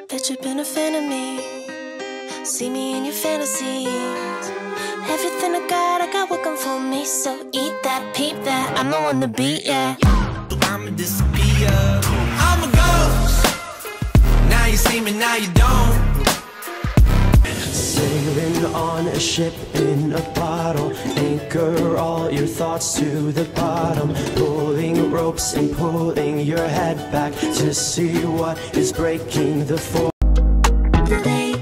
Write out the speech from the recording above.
that you've been a fan of me. See me in your fantasies. Everything I got working for me. So eat that, peep that, I'm the one to beat, yeah. I'ma disappear. I'm a ghost. Now you see me, now you don't. Sailing on a ship in a bottle. Anchor all your thoughts to the bottom. Pulling ropes and pulling your head back to see what is breaking the force.